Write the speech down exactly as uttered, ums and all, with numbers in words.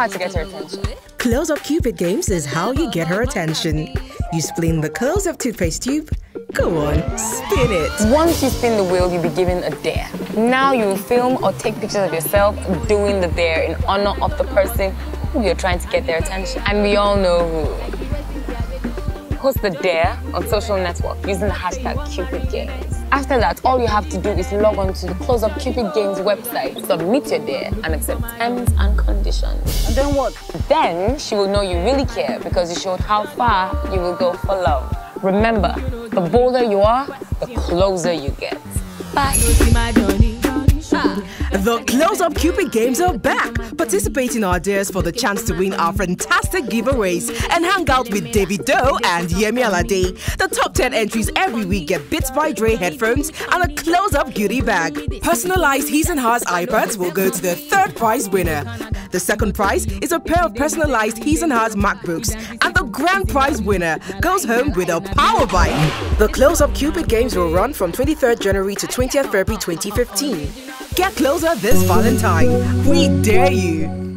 how to get her attention. Close-up Cupid Games is how you get her attention. You spin the close-up toothpaste tube. Go on, spin it. Once you spin the wheel, you'll be given a dare. Now you will film or take pictures of yourself doing the dare in honor of the person who you're trying to get their attention. And we all know who. Post the dare on social network using the hashtag Cupid Games. After that, all you have to do is log on to the Close-Up Cupid Games website, submit your dare, and accept terms and conditions. And then what? Then she will know you really care because you showed how far you will go for love. Remember, the bolder you are, the closer you get. Bye. The Close-Up Cupid Games are back. Participate in our dares for the chance to win our fantastic giveaways and hang out with Davido and Yemi Alade. The top ten entries every week get Beats by Dre headphones and a Close-Up goodie bag. Personalized His and Hers iPads will go to the third prize winner. The second prize is a pair of personalized His and Hers MacBooks, and the grand prize winner goes home with a power bike. The Close-Up Cupid Games will run from twenty-third January to twentieth February twenty fifteen. Get closer this Valentine. We dare you.